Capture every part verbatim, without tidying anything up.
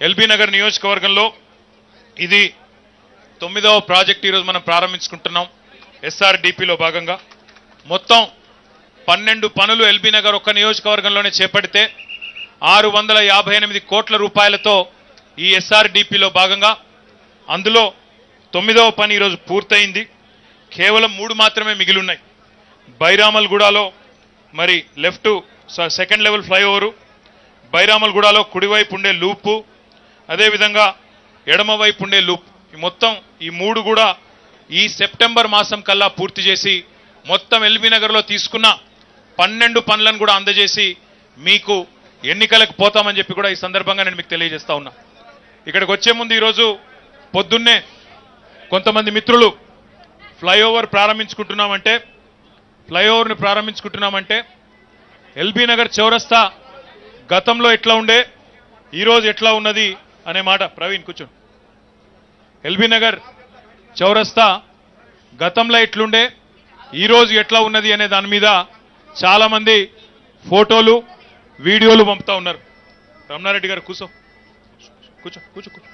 LB Nagar నియోజకవర్గంలో ఇది తొమ్మిదవ ప్రాజెక్ట్ ఈరోజు మనం ప్రారంభించుకుంటున్నాం. ఎస్ఆర్డిపిలో భాగంగా మొత్తం పన్నెండు పనులు ఎల్బీ నగర్ ఒక్క నియోజకవర్గంలోనే చేపడితే ఆరు వందల యాభై ఎనిమిది కోట్ల రూపాయలతో ఈ ఎస్ఆర్డిపిలో భాగంగా అందులో తొమ్మిదవ పని ఈరోజు పూర్తయింది. కేవలం మూడు మాత్రమే మిగిలి ఉన్నాయి. బైరామల్గూడలో మరి లెఫ్ట్ సెకండ్ లెవెల్ ఫ్లైఓవరు, బైరామల్గూడలో కుడివైపు ఉండే లూపు, అదేవిధంగా ఎడమవైపు ఉండే లూప్, మొత్తం ఈ మూడు కూడా ఈ సెప్టెంబర్ మాసం కల్లా పూర్తి చేసి మొత్తం ఎల్బీ నగర్లో తీసుకున్న పన్నెండు పనులను కూడా అందజేసి మీకు ఎన్నికలకు పోతామని చెప్పి కూడా ఈ సందర్భంగా నేను మీకు తెలియజేస్తా ఉన్నా. ఇక్కడికి వచ్చే ముందు ఈరోజు పొద్దున్నే కొంతమంది మిత్రులు ఫ్లైఓవర్ ప్రారంభించుకుంటున్నామంటే ఫ్లైఓవర్ని ప్రారంభించుకుంటున్నామంటే ఎల్బీ నగర్ చౌరస్తా గతంలో ఎట్లా ఉండే ఈరోజు ఎట్లా ఉన్నది అనే మాట. ప్రవీణ్ కూర్చో. ఎల్బీ నగర్ చౌరస్తా గతంలో ఎట్లుండే ఈరోజు ఎట్లా ఉన్నది అనే దాని మీద చాలామంది ఫోటోలు వీడియోలు పంపుతా ఉన్నారు. రమణారెడ్డి గారు కూర్చో కూర్చో కూర్చో కూర్చో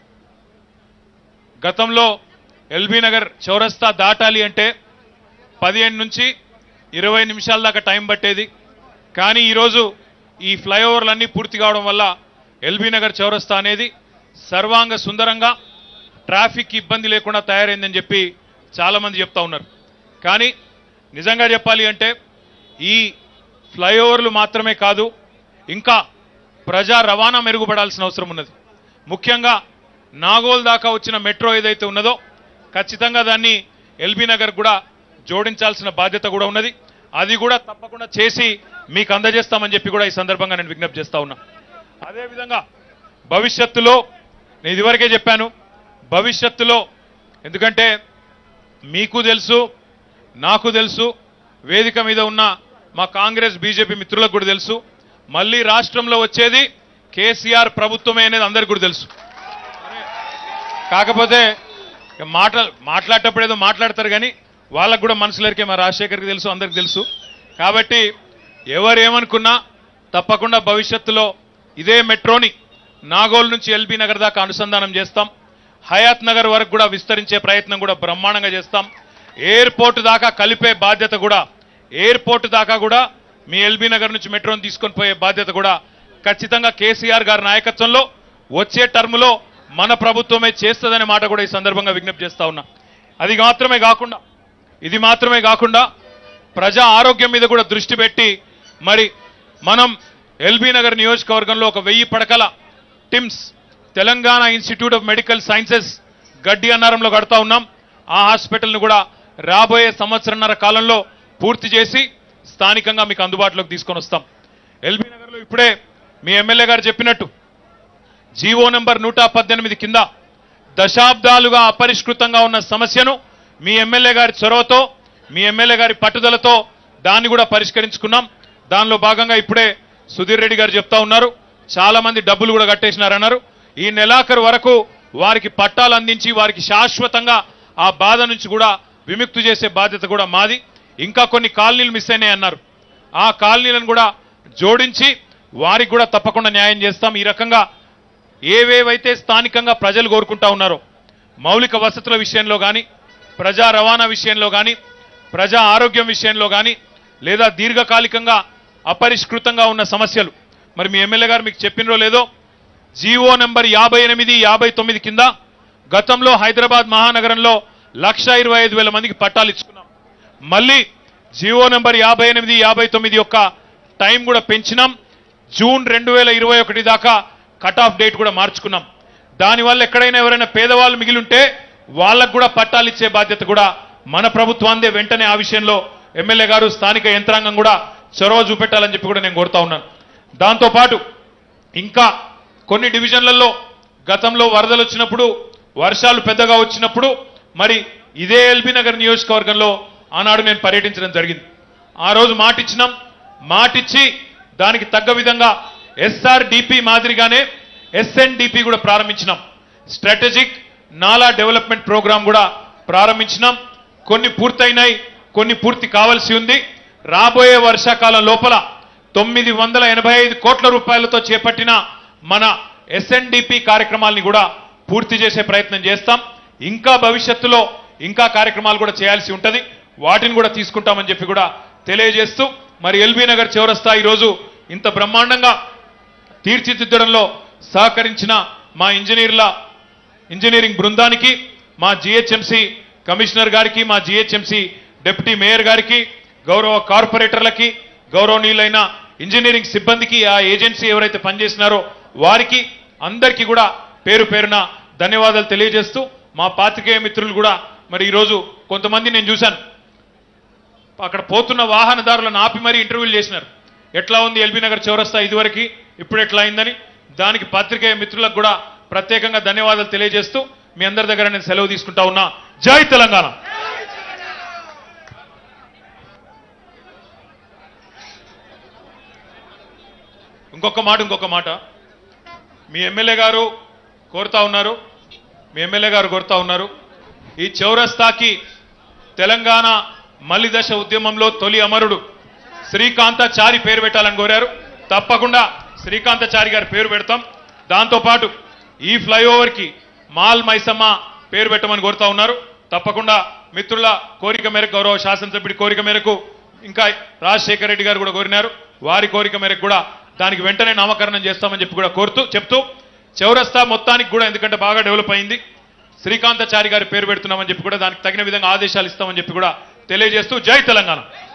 గతంలో ఎల్బీ నగర్ చౌరస్తా దాటాలి అంటే పదిహేను నుంచి ఇరవై నిమిషాల దాకా టైం పట్టేది. కానీ ఈరోజు ఈ ఫ్లైఓవర్లన్నీ పూర్తి కావడం వల్ల ఎల్బీ నగర్ చౌరస్తా అనేది సర్వాంగ సుందరంగా ట్రాఫిక్ ఇబ్బంది లేకుండా తయారైందని చెప్పి చాలామంది చెప్తా ఉన్నారు. కానీ నిజంగా చెప్పాలి అంటే ఈ ఫ్లైఓవర్లు మాత్రమే కాదు, ఇంకా ప్రజా రవాణా మెరుగుపడాల్సిన అవసరం ఉన్నది. ముఖ్యంగా నాగోల్ దాకా వచ్చిన మెట్రో ఏదైతే ఉన్నదో ఖచ్చితంగా దాన్ని ఎల్బీ నగర్ కూడా జోడించాల్సిన బాధ్యత కూడా ఉన్నది. అది కూడా తప్పకుండా చేసి మీకు అందజేస్తామని చెప్పి కూడా ఈ సందర్భంగా నేను విజ్ఞప్తి చేస్తా ఉన్నా. అదేవిధంగా భవిష్యత్తులో నేను ఇదివరకే చెప్పాను, భవిష్యత్తులో ఎందుకంటే మీకు తెలుసు, నాకు తెలుసు, వేదిక మీద ఉన్న మా కాంగ్రెస్ బీజేపీ మిత్రులకు కూడా తెలుసు, మళ్ళీ రాష్ట్రంలో వచ్చేది కేసీఆర్ ప్రభుత్వమే అనేది అందరికీ కూడా తెలుసు. కాకపోతే మాట్లా మాట్లాడేటప్పుడు ఏదో మాట్లాడతారు కానీ వాళ్ళకు కూడా మనసులరికే మా రాజశేఖర్కి తెలుసు, అందరికి తెలుసు. కాబట్టి ఎవరేమనుకున్నా తప్పకుండా భవిష్యత్తులో ఇదే మెట్రోని నాగోల్ నుంచి ఎల్బీ నగర్ దాకా అనుసంధానం చేస్తాం. హయాత్ నగర్ వరకు కూడా విస్తరించే ప్రయత్నం కూడా బ్రహ్మాండంగా చేస్తాం. ఎయిర్పోర్ట్ దాకా కలిపే బాధ్యత కూడా, ఎయిర్పోర్ట్ దాకా కూడా మీ ఎల్బీ నగర్ నుంచి మెట్రోని తీసుకొని పోయే బాధ్యత కూడా ఖచ్చితంగా కేసీఆర్ గారి నాయకత్వంలో వచ్చే టర్ములో మన ప్రభుత్వమే చేస్తుందనే మాట కూడా ఈ సందర్భంగా విజ్ఞప్తి చేస్తా ఉన్నా. అది మాత్రమే కాకుండా ఇది మాత్రమే కాకుండా ప్రజా ఆరోగ్యం మీద కూడా దృష్టి పెట్టి మరి మనం ఎల్బీ నగర్ నియోజకవర్గంలో ఒక వెయ్యి పడకల TIMS Telangana institute of medical sciences గడ్డి అన్నారంలో కడతా ఉన్నాం. ఆ హాస్పిటల్ని కూడా రాబోయే సంవత్సరన్నర కాలంలో పూర్తి చేసి స్థానికంగా మీకు అందుబాటులోకి తీసుకొని వస్తాం. ఎల్బీ నగర్లో ఇప్పుడే మీ ఎమ్మెల్యే గారు చెప్పినట్టు జీవో నెంబర్ నూట పద్దెనిమిది కింద దశాబ్దాలుగా అపరిష్కృతంగా ఉన్న సమస్యను మీ ఎమ్మెల్యే గారి చొరవతో, మీ ఎమ్మెల్యే గారి పట్టుదలతో దాన్ని కూడా పరిష్కరించుకున్నాం. దానిలో భాగంగా ఇప్పుడే సుధీర్ రెడ్డి గారు చెప్తా ఉన్నారు, చాలా మంది డబ్బులు కూడా కట్టేసినారన్నారు. ఈ నెలాఖరు వరకు వారికి పట్టాలు అందించి వారికి శాశ్వతంగా ఆ బాధ నుంచి కూడా విముక్తి చేసే బాధ్యత కూడా మాది. ఇంకా కొన్ని కాలనీలు మిస్ అయినాయి అన్నారు, ఆ కాలనీలను కూడా జోడించి వారికి కూడా తప్పకుండా న్యాయం చేస్తాం. ఈ రకంగా ఏవేవైతే స్థానికంగా ప్రజలు కోరుకుంటా ఉన్నారో మౌలిక వసతుల విషయంలో కానీ, ప్రజా రవాణా విషయంలో కానీ, ప్రజా ఆరోగ్యం విషయంలో కానీ, లేదా దీర్ఘకాలికంగా అపరిష్కృతంగా ఉన్న సమస్యలు మరి మీ ఎమ్మెల్యే గారు మీకు చెప్పినరో లేదో జీవో నెంబర్ యాభై ఎనిమిది యాభై తొమ్మిది కింద గతంలో హైదరాబాద్ మహానగరంలో లక్ష ఇరవై ఐదు వేల మందికి పట్టాలు ఇచ్చుకున్నాం. మళ్ళీ జీవో నెంబర్ యాభై ఎనిమిది యాభై తొమ్మిది యొక్క టైం కూడా పెంచినాం. జూన్ రెండు వేల ఇరవై ఒకటి దాకా కట్ ఆఫ్ డేట్ కూడా మార్చుకున్నాం. దానివల్ల ఎక్కడైనా ఎవరైనా పేదవాళ్ళు మిగిలింటే వాళ్ళకు కూడా పట్టాలు ఇచ్చే బాధ్యత కూడా మన ప్రభుత్వాందే. వెంటనే ఆ విషయంలో ఎమ్మెల్యే గారు స్థానిక యంత్రాంగం కూడా చొరవ చూపెట్టాలని చెప్పి కూడా నేను కోరుతా ఉన్నాను. దాంతోపాటు ఇంకా కొన్ని డివిజన్లలో గతంలో వరదలు వచ్చినప్పుడు, వర్షాలు పెద్దగా వచ్చినప్పుడు మరి ఇదే ఎల్బీ నగర్ నియోజకవర్గంలో ఆనాడు నేను పర్యటించడం జరిగింది. ఆ రోజు మాటిచ్చినాం, మాటిచ్చి దానికి తగ్గ విధంగా ఎస్ఆర్డిపి మాదిరిగానే ఎస్ఎన్డిపి కూడా ప్రారంభించినాం. స్ట్రాటజిక్ నాలా డెవలప్మెంట్ ప్రోగ్రాం కూడా ప్రారంభించినాం. కొన్ని పూర్తయినాయి, కొన్ని పూర్తి కావాల్సి ఉంది. రాబోయే వర్షాకాలం లోపల తొమ్మిది వందల ఎనభై ఐదు కోట్ల రూపాయలతో చేపట్టిన మన ఎస్ఎన్డిపి కార్యక్రమాల్ని కూడా పూర్తి చేసే ప్రయత్నం చేస్తాం. ఇంకా భవిష్యత్తులో ఇంకా కార్యక్రమాలు కూడా చేయాల్సి ఉంటుంది, వాటిని కూడా తీసుకుంటామని చెప్పి కూడా తెలియజేస్తూ మరి ఎల్బీ నగర్ చౌరస్తా ఈరోజు ఇంత బ్రహ్మాండంగా తీర్చిదిద్దడంలో సహకరించిన మా ఇంజనీర్ల ఇంజనీరింగ్ బృందానికి, మా జిహెచ్ఎంసీ కమిషనర్ గారికి, మా జిహెచ్ఎంసీ డిప్యూటీ మేయర్ గారికి, గౌరవ కార్పొరేటర్లకి, గౌరవనీయులైన ఇంజనీరింగ్ సిబ్బందికి, ఆ ఏజెన్సీ ఎవరైతే పనిచేసినారో వారికి అందరికీ కూడా పేరు పేరున ధన్యవాదాలు తెలియజేస్తూ మా పాత్రికేయ మిత్రులు కూడా మరి ఈరోజు కొంతమంది నేను చూశాను అక్కడ పోతున్న వాహనదారులను ఆపి మరీ ఇంటర్వ్యూలు చేసినారు. ఎట్లా ఉంది ఎల్బీ నగర్ చౌరస్తా ఇదివరకు, ఇప్పుడు ఎట్లా అయిందని. దానికి పాత్రికేయ మిత్రులకు కూడా ప్రత్యేకంగా ధన్యవాదాలు తెలియజేస్తూ మీ అందరి దగ్గర నేను సెలవు తీసుకుంటా ఉన్నా. జై తెలంగాణ. ఇంకొక మాట ఇంకొక మాట మీ ఎమ్మెల్యే గారు కోరుతా ఉన్నారు మీ ఎమ్మెల్యే గారు కోరుతా ఉన్నారు ఈ చౌరస్తాకి తెలంగాణ మలిదశ ఉద్యమంలో తొలి అమరుడు శ్రీకాంతాచారి పేరు పెట్టాలని కోరారు. తప్పకుండా శ్రీకాంతాచారి గారి పేరు పెడతాం. దాంతోపాటు ఈ ఫ్లైఓవర్కి మాల్ మైసమ్మ పేరు పెట్టమని కోరుతా ఉన్నారు. తప్పకుండా మిత్రుల కోరిక మేరకు, గౌరవ శాసనసభ్యుడి కోరిక మేరకు, ఇంకా రాజశేఖర రెడ్డి గారు కూడా కోరినారు, వారి కోరిక మేరకు కూడా దానికి వెంటనే నామకరణం చేస్తామని చెప్పి కూడా కోరుతూ చెప్తూ చౌరస్తా మొత్తానికి కూడా ఎందుకంటే బాగా డెవలప్ అయింది, శ్రీకాంతాచారి గారి పేరు పెడుతున్నామని చెప్పి కూడా దానికి తగిన విధంగా ఆదేశాలు ఇస్తామని చెప్పి కూడా తెలియజేస్తూ జై తెలంగాణ.